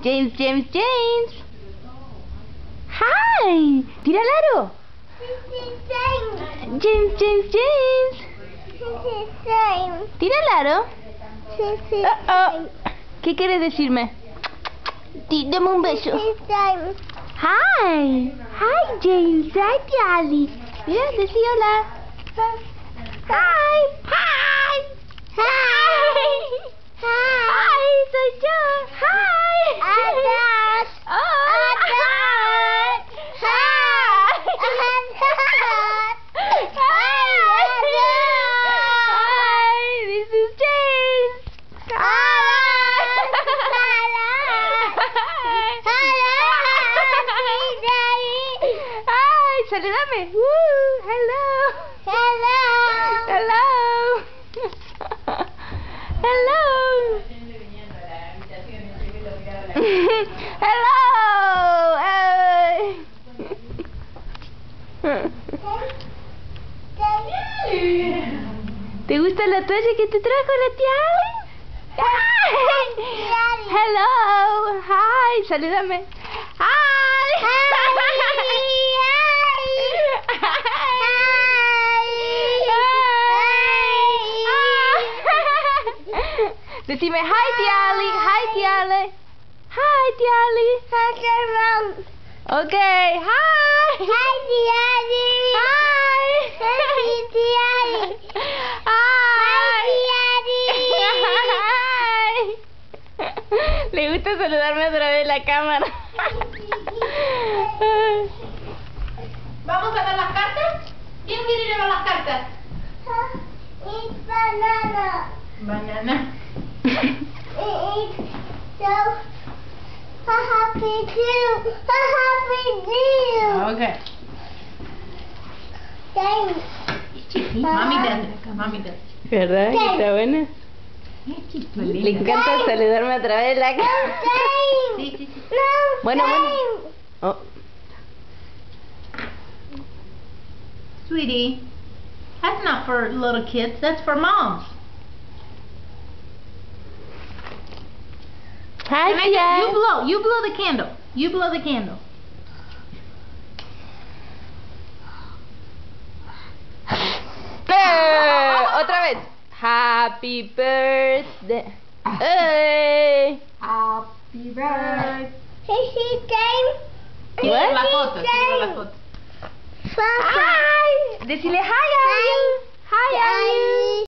James, James, James. Hi. Tira el aro. James, James, James. Tira el aro. ¿Qué quieres decirme? Dame un beso. Hi. Hi, James. Hi, Tiali. Mira, decí hola. Hi. Hi. Hi. Hi, soy yo. Hi. This is James. Hi, saludame. Hello. Hello. Hello. Hello. ¿Te gusta la toalla que te trajo la tía Ale? Hello. Hi. Salúdame. Hi. Decime hi, tía Ali. Hi, tía Ale. Hi, tía Ali. Okay. Hi. Hi. Le gusta saludarme a través de la cámara. ¿Vamos a ver las cartas? ¿Quién quiere llevar las cartas? Banana. Okay. Mami does. ¿Verdad? ¿Está buena? Le encanta saludarme a través de la cámara. Sí. Bueno. Oh. Sweetie, that's not for little kids, that's for moms. Hi, tía. You blow the candle. You blow the candle. Otra vez. Happy birthday. Happy birthday. What? La foto. Hi. Decile hi, Ali. Hi, Ali.